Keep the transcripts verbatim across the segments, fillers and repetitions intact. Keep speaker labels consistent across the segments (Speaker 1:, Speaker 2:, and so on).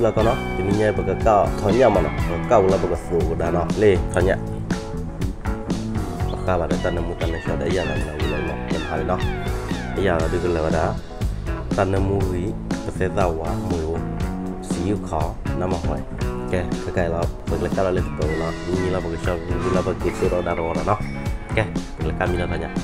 Speaker 1: là con nó thì mình nhảy bậc cao thằng nhà mà nó cao là bậc số đã nó lê thằng nhà các bạn đã tan nemu tan nemu đã giờ là nó udah nó dan hal nó bây giờ là được là đã tan nemu ý sẽ giàu quá mùi xíu khó nằm ở ngoài cái cái cái là bậc là cao là lên tổ nó như là bậc sau như là bậc số đó đã rồi nó cái bậc là kami là tanya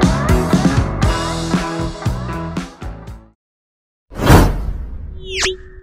Speaker 2: you